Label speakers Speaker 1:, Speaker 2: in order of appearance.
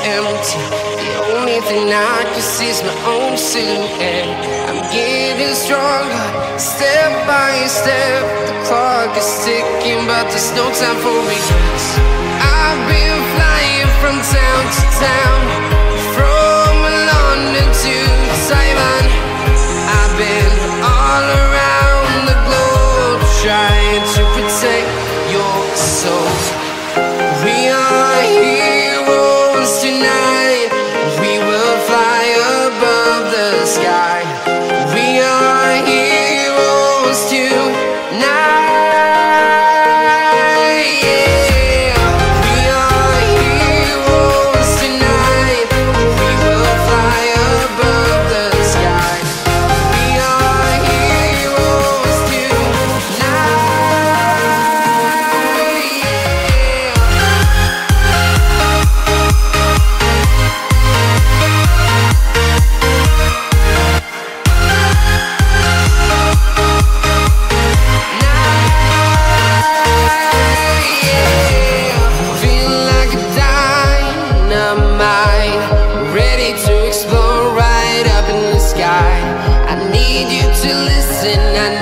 Speaker 1: empty. The only thing I can see is my own silhouette. I'm getting stronger, step by step. The clock is ticking, but there's no time for regrets. I've been flying from town to town, from London to Taiwan. I've been all around the globe, trying to protect your soul. We are heroes tonight. We will fly above the sky. We are heroes tonight. Yeah. We are heroes tonight. We will fly above the sky. We are heroes tonight. Feeling like a dynamite, ready to explode right up in the sky. I need you to listen. I